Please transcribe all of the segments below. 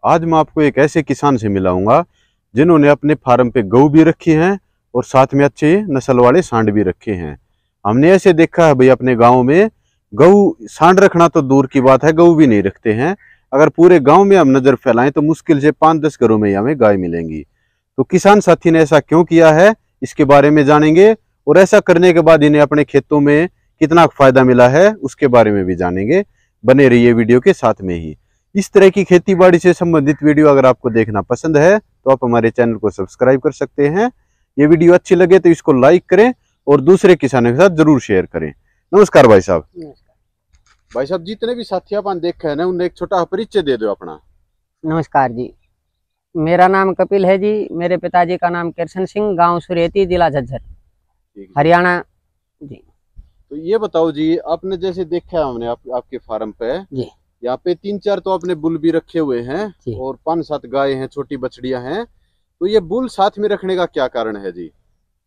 आज मैं आपको एक ऐसे किसान से मिलाऊंगा जिन्होंने अपने फार्म पे गऊ भी रखी हैं और साथ में अच्छे नस्ल वाले सांड भी रखे हैं। हमने ऐसे देखा है भाई अपने गांव में गऊ, सांड रखना तो दूर की बात है, गऊ भी नहीं रखते हैं। अगर पूरे गांव में हम नजर फैलाएं तो मुश्किल से 5-10 घरों में हमें गाय मिलेंगी। तो किसान साथी ने ऐसा क्यों किया है इसके बारे में जानेंगे, और ऐसा करने के बाद इन्हें अपने खेतों में कितना फायदा मिला है उसके बारे में भी जानेंगे। बने रहिए वीडियो के साथ में ही। इस तरह की खेती बाड़ी से संबंधित वीडियो अगर आपको देखना पसंद है तो आप हमारे चैनल को सब्सक्राइब कर सकते हैं। ये वीडियो अच्छी लगे तो इसको लाइक करें और दूसरे किसानों के साथ जरूर शेयर करें। नमस्कार भाई साहब। भाई साहब, जितने भी साथी अपन देखे हैं ना उन्हें एक छोटा परिचय दे दो अपना। नमस्कार जी, मेरा नाम कपिल है जी। मेरे पिताजी का नाम कृष्ण सिंह, गांव सुरेती, जिला झज्जर, हरियाणा जी। तो ये बताओ जी, आपने जैसे देखा है हमने आपके फार्म पे जी, यहाँ पे 3-4 तो आपने बुल भी रखे हुए हैं और 5-7 गाय हैं, छोटी बछड़ियां हैं। तो ये बुल साथ में रखने का क्या कारण है जी?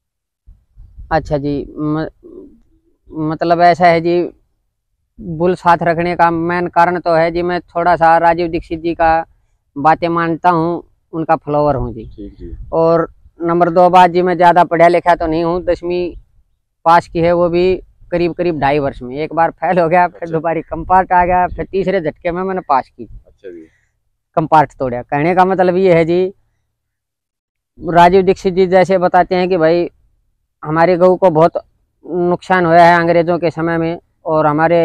अच्छा जी, मतलब ऐसा है जी, बुल साथ रखने का मेन कारण तो है जी, मैं थोड़ा सा राजीव दीक्षित जी का बातें मानता हूँ, उनका फॉलोवर हूँ जी। जी। और नंबर 2 बात जी, मैं ज़्यादा पढ़ा लिखा तो नहीं हूँ, 10वीं पास की है, वो भी करीब 2.5 वर्ष में। एक बार फेल हो गया, फिर दोबारा कंपार्ट आ गया, फिर तीसरे झटके में मैंने पास की। अच्छा जी। कंपार्ट तोड़ा। कहने का मतलब ये है जी, राजीव दीक्षित जी जैसे बताते हैं कि भाई हमारे गऊ को बहुत नुकसान हुआ है अंग्रेजों के समय में, और हमारे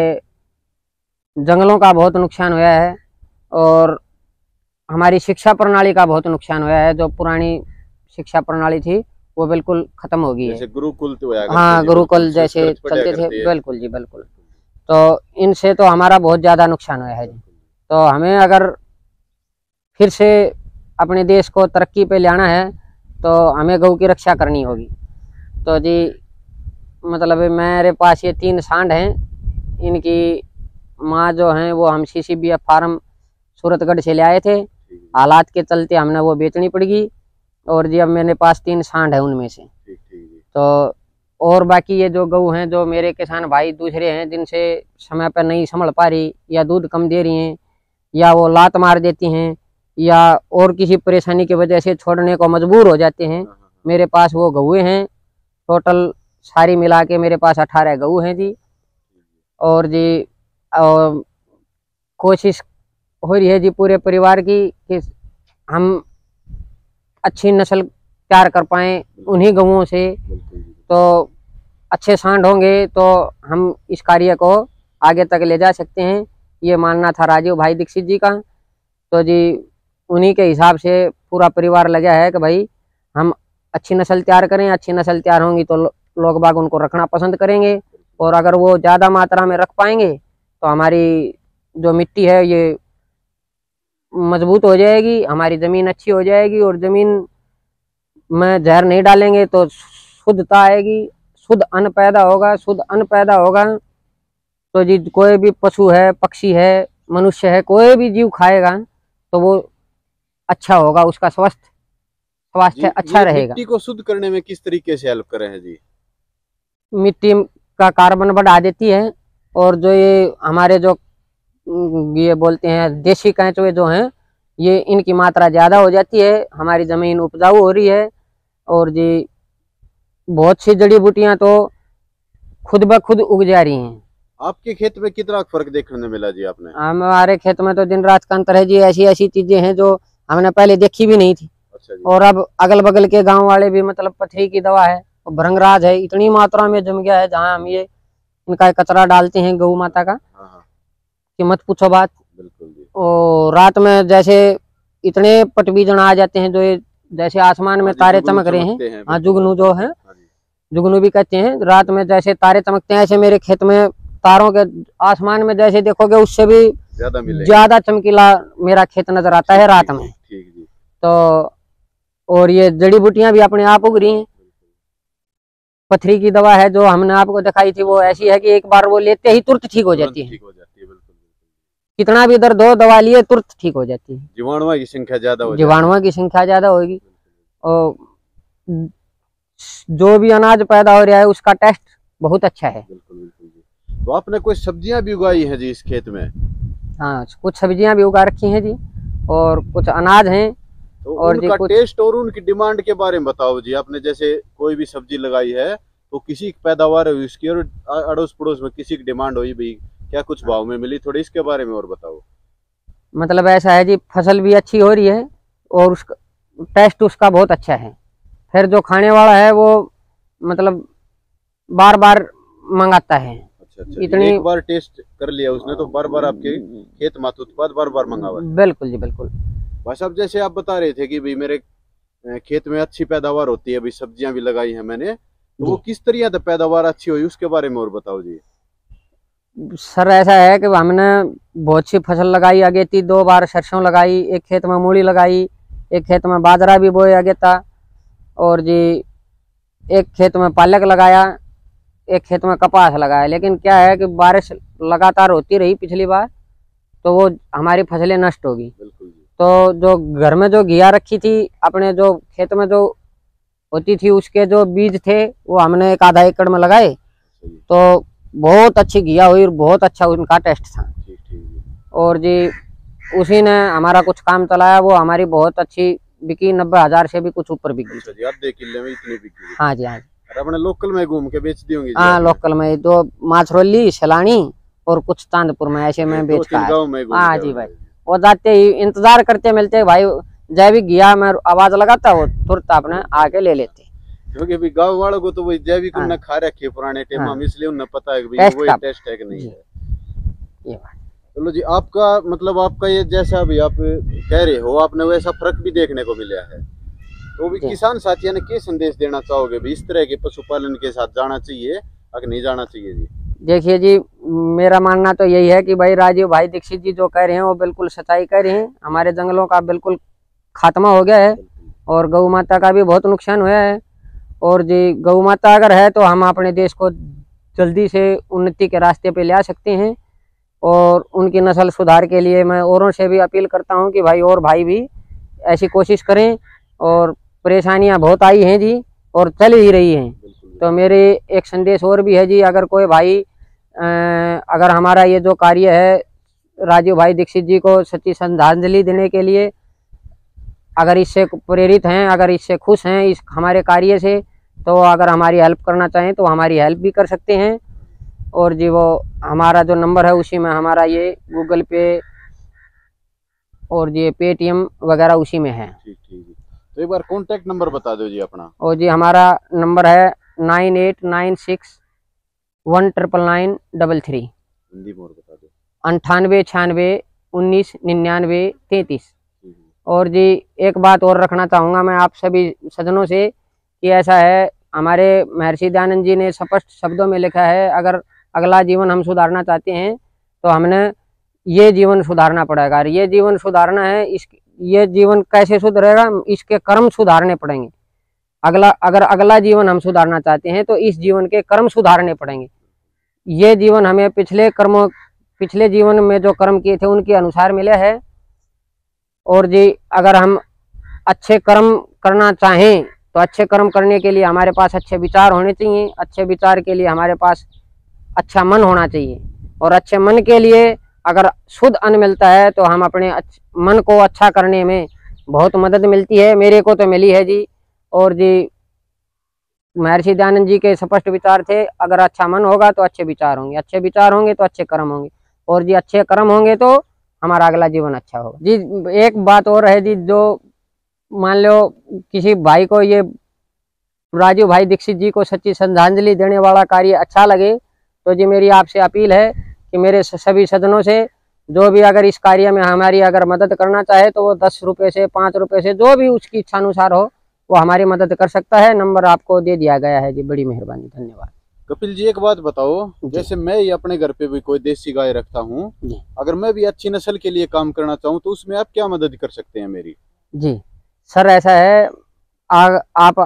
जंगलों का बहुत नुकसान हुआ है, और हमारी शिक्षा प्रणाली का बहुत नुकसान हुआ है। जो पुरानी शिक्षा प्रणाली थी वो बिल्कुल खत्म हो गई है। गुरुकुल तो हाँ, गुरुकुल जैसे चलते थे, बिल्कुल जी बिल्कुल। तो इनसे तो हमारा बहुत ज़्यादा नुकसान हुआ है जी। तो हमें अगर फिर से अपने देश को तरक्की पे लाना है तो हमें गऊ की रक्षा करनी होगी। तो जी मतलब मेरे पास ये 3 सांड हैं। इनकी माँ जो हैं वो हम CCBF फार्म सूरतगढ़ से ले आए थे। हालात के चलते हमने वो बेचनी पड़ गई, और जी अब मेरे पास 3 सांड है उनमें से। तो और बाकी ये जो गऊ हैं, जो मेरे किसान भाई दूसरे हैं जिनसे समय पर नहीं संभल पा रही, या दूध कम दे रही हैं, या वो लात मार देती हैं, या और किसी परेशानी की वजह से छोड़ने को मजबूर हो जाते हैं, मेरे पास वो गऊ हैं। टोटल सारी मिला के मेरे पास 18 गऊ हैं जी। और जी कोशिश हो रही है जी पूरे परिवार की कि हम अच्छी नस्ल तैयार कर पाएँ उन्हीं गऊओं से। तो अच्छे सांड होंगे तो हम इस कार्य को आगे तक ले जा सकते हैं, ये मानना था राजीव भाई दीक्षित जी का। तो जी उन्हीं के हिसाब से पूरा परिवार लगा है कि भाई हम अच्छी नस्ल तैयार करें। अच्छी नस्ल तैयार होंगी तो लोग बाग उनको रखना पसंद करेंगे, और अगर वो ज़्यादा मात्रा में रख पाएंगे तो हमारी जो मिट्टी है ये मजबूत हो जाएगी, हमारी ज़मीन अच्छी हो जाएगी, और ज़मीन में जहर नहीं डालेंगे तो शुद्धता आएगी, शुद्ध अन्न पैदा होगा। शुद्ध अन्न पैदा होगा तो जी कोई भी पशु है, पक्षी है, मनुष्य है, कोई भी जीव खाएगा तो वो अच्छा होगा, उसका स्वास्थ्य अच्छा रहेगा। मिट्टी को शुद्ध करने में किस तरीके से हेल्प करे हैं जी? मिट्टी का कार्बन बढ़ा देती है, और जो ये हमारे जो ये बोलते हैं देसी केंचुए जो हैं, ये इनकी मात्रा ज़्यादा हो जाती है, हमारी ज़मीन उपजाऊ हो रही है। और जी बहुत सी जड़ी बूटियां तो खुद ब खुद उग जा रही हैं। आपके खेत में कितना फर्क देखने मिला जी आपने? हमारे खेत में तो दिन रात का अंतर है जी। ऐसी ऐसी चीजें हैं जो हमने पहले देखी भी नहीं थी। अच्छा जी। और अब अगल बगल के गांव वाले भी, मतलब पथरी की दवा है, भृंगराज है, इतनी मात्रा में जम गया है जहाँ हम ये इनका कचरा डालते हैं गऊ माता का कि मत पूछो बात। बिल्कुल जी। और रात में जैसे इतने पटबीजन आ जाते हैं, जो ये जैसे आसमान में तारे चमक रहे हैं, हाँ जुगनू जो है, जुगनू भी कहते हैं। रात में जैसे तारे चमकते हैं, ऐसे मेरे खेत में तारों के आसमान में जैसे देखोगे उससे भी ज्यादा चमकीला मेरा खेत नजर आता है रात में। तो और ये जड़ी बूटियां भी अपने आप उग रही हैं। पथरी की दवा है जो हमने आपको दिखाई थी, वो ऐसी है कि एक बार वो लेते ही तुरंत ठीक हो जाती है। कितना भी दर्द हो, दवा लिए तुरंत ठीक हो जाती है। जीवाणुओं की संख्या ज्यादा होगी। और जो भी अनाज पैदा हो रहा है उसका टेस्ट बहुत अच्छा है। तो आपने कोई सब्जियां भी उगाई हैं जी इस खेत में? हाँ, कुछ सब्जियां भी उगा रखी हैं जी। और कुछ अनाज हैं। तो और उनका कुछ टेस्ट और उनकी डिमांड के बारे में बताओ जी। आपने जैसे कोई भी सब्जी लगाई है तो किसी की पैदावार हुई उसकी और अड़ोस पड़ोस में किसी की डिमांड हुई भाई क्या कुछ भाव में मिली, थोड़ी इसके बारे में और बताओ। मतलब ऐसा है जी, फसल भी अच्छी हो रही है और उसका टेस्ट उसका बहुत अच्छा है। फिर जो खाने वाला है वो मतलब बार बार मंगाता है। अच्छा, इतनी एक बार टेस्ट कर लिया उसने तो बार बार आपके खेत मात उत्पाद बार बार मंगावा। बिल्कुल जी बिल्कुल। बस अब जैसे आप बता रहे थे कि भाई मेरे खेत में अच्छी पैदावार होती है, अभी सब्जियां भी लगाई हैं मैंने, तो वो किस तरह से पैदावार अच्छी हुई उसके बारे में और बताओ जी। सर ऐसा है कि हमने बहुत सी फसल लगाई आगे थी, 2 बार सरसों लगाई, एक खेत में मूली लगाई, एक खेत में बाजरा भी बोया आगे था, और जी एक खेत में पालक लगाया, एक खेत में कपास लगाया। लेकिन क्या है कि बारिश लगातार होती रही पिछली बार, तो वो हमारी फसलें नष्ट होगी। तो जो घर में जो घिया रखी थी अपने, जो खेत में जो होती थी, उसके जो बीज थे वो हमने 1 आधा एकड़ में लगाए, तो बहुत अच्छी घिया हुई और बहुत अच्छा उनका टेस्ट था। और जी उसी ने हमारा कुछ काम चलाया, वो हमारी बहुत अच्छी बिकी, 90,000 से भी कुछ ऊपर बिकी। आधे किले में इतनी बिकी? हाँ जी हाँ जी। अपने लोकल में घूम के बेच दी होंगी? हाँ लोकल में, 2 माछरोली, सलानी और कुछ चांदपुर में ऐसे में बेच का। हाँ जी भाई, वो जाते ही इंतजार करते मिलते भाई, जैविक घिया में आवाज लगाता वो तुरंत आपने आके ले लेते। क्योंकि भी गांव वालों को तो वही जैविक उन्हें खा रखे पुराने टाइम में, इसलिए उन्हें पता है कि वही टेस्ट है कि नहीं है। ये बात। चलो जी, आपका मतलब आपका ये जैसा भी आप कह रहे हो, आपने वैसा फर्क भी देखने को मिला है, तो भी किसान साथियों ने क्या संदेश देना चाहोगे भी, इस तरह के पशुपालन के साथ जाना चाहिए अगर नहीं जाना चाहिए जी? देखिए जी, मेरा मानना तो यही है कि भाई राजीव भाई दीक्षित जी जो कह रहे हैं वो बिल्कुल सच्चाई कह रहे हैं। हमारे जंगलों का बिल्कुल खात्मा हो गया है और गौ माता का भी बहुत नुकसान हुआ है। और जी गौ माता अगर है तो हम अपने देश को जल्दी से उन्नति के रास्ते पे ले आ सकते हैं। और उनकी नस्ल सुधार के लिए मैं औरों से भी अपील करता हूं कि भाई और भाई भी ऐसी कोशिश करें। और परेशानियां बहुत आई हैं जी और चल ही रही हैं, तो मेरे एक संदेश और भी है जी, अगर कोई भाई अगर हमारा ये जो कार्य है राजीव भाई दीक्षित जी को सच्ची श्रद्धांजलि देने के लिए अगर इससे प्रेरित हैं, अगर इससे खुश हैं इस हमारे कार्य से, तो अगर हमारी हेल्प करना चाहें तो हमारी हेल्प भी कर सकते हैं। और जी वो हमारा जो नंबर है उसी में हमारा ये गूगल पे और ये पेटीएम वगैरह उसी में है। ठीक। तो एक बार कॉन्टेक्ट नंबर बता दो जी अपना। और जी हमारा नंबर है 9896199933। हिंदी में बता दो। 9896199933। और जी एक बात और रखना चाहूँगा मैं आप सभी सज्जनों से कि ऐसा है, हमारे महर्षि दयानंद जी ने स्पष्ट शब्दों में लिखा है, अगर अगला जीवन हम सुधारना चाहते हैं तो हमने ये जीवन सुधारना पड़ेगा। ये जीवन सुधारना है, ये जीवन कैसे सुधरेगा, इसके कर्म सुधारने पड़ेंगे। अगर अगला जीवन हम सुधारना चाहते हैं तो इस जीवन के कर्म सुधारने पड़ेंगे। ये जीवन हमें पिछले जीवन में जो कर्म किए थे उनके अनुसार मिले है। और जी अगर हम अच्छे कर्म करना चाहें तो अच्छे कर्म करने के लिए हमारे पास अच्छे विचार होने चाहिए। अच्छे विचार के लिए हमारे पास अच्छा मन होना चाहिए। और अच्छे मन के लिए अगर शुद्ध अन्न मिलता है तो हम अपने मन को अच्छा करने में बहुत मदद मिलती है। मेरे को तो मिली है जी। और जी महर्षि दयानंद जी के स्पष्ट विचार थे, अगर अच्छा मन होगा तो अच्छे विचार होंगे, अच्छे विचार होंगे तो अच्छे कर्म होंगे, और जी अच्छे कर्म होंगे तो हमारा अगला जीवन अच्छा होगा। जी एक बात और है जी, जो मान लो किसी भाई को ये राजीव भाई दीक्षित जी को सच्ची श्रद्धांजलि देने वाला कार्य अच्छा लगे तो जी मेरी आपसे अपील है कि मेरे सभी सज्जनों से जो भी अगर इस कार्य में हमारी अगर मदद करना चाहे तो वो 10 रुपये से 5 रुपये से जो भी उसकी इच्छानुसार हो वो हमारी मदद कर सकता है। नंबर आपको दे दिया गया है जी। बड़ी मेहरबानी, धन्यवाद। कपिल जी एक बात बताओ, जैसे मैं ही अपने घर पे भी कोई देसी गाय रखता हूँ, अगर मैं भी अच्छी नस्ल के लिए काम करना चाहूँ तो उसमें आप क्या मदद कर सकते हैं मेरी? जी सर ऐसा है, आप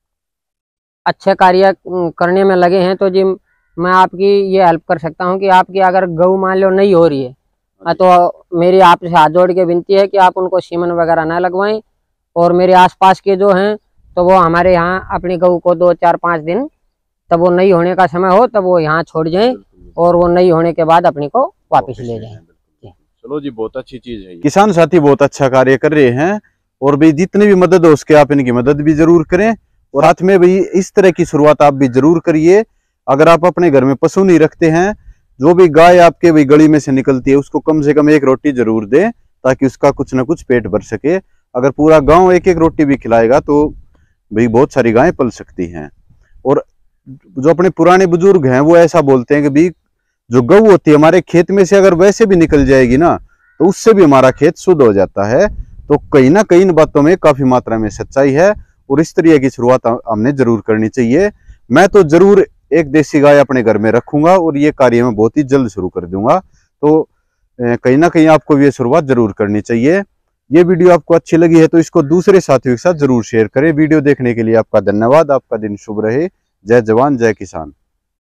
अच्छे कार्य करने में लगे हैं तो जी मैं आपकी ये हेल्प कर सकता हूं कि आपकी अगर गऊ मान लो नहीं हो रही है तो मेरी आपसे हाथ जोड़ के विनती है कि आप उनको सीमन वगैरह ना लगवाएं। और मेरे आसपास के जो हैं तो वो हमारे यहाँ अपनी गऊ को 2, 4, 5 दिन तब वो नहीं होने का समय हो तब वो यहाँ छोड़ जाएं और वो नहीं होने के बाद अपनी को वापस ले जाएं। चलो जी, बहुत अच्छी चीज है। किसान साथी बहुत अच्छा कार्य कर रहे हैं, और भाई जितनी भी मदद हो उसके आप इनकी मदद भी जरूर करें, और साथ में भाई इस तरह की शुरुआत आप भी जरूर करिए। अगर आप अपने घर में पशु नहीं रखते हैं, जो भी गाय आपके भाई गली में से निकलती है उसको कम से कम एक रोटी जरूर दें, ताकि उसका कुछ ना कुछ पेट भर सके। अगर पूरा गांव एक एक रोटी भी खिलाएगा तो भाई बहुत सारी गायें पल सकती हैं। और जो अपने पुराने बुजुर्ग हैं वो ऐसा बोलते हैं कि भाई जो गऊ होती है हमारे खेत में से अगर वैसे भी निकल जाएगी ना, तो उससे भी हमारा खेत शुद्ध हो जाता है। तो कहीं ना कहीं इन बातों में काफी मात्रा में सच्चाई है, और इस तरह की शुरुआत हमने जरूर करनी चाहिए। मैं तो जरूर एक देसी गाय अपने घर में रखूंगा, और ये कार्य मैं बहुत ही जल्द शुरू कर दूंगा। तो कहीं ना कहीं आपको भी ये शुरुआत जरूर करनी चाहिए। ये वीडियो आपको अच्छी लगी है तो इसको दूसरे साथियों के साथ जरूर शेयर करें। वीडियो देखने के लिए आपका धन्यवाद। आपका दिन शुभ रहे। जय जवान जय किसान।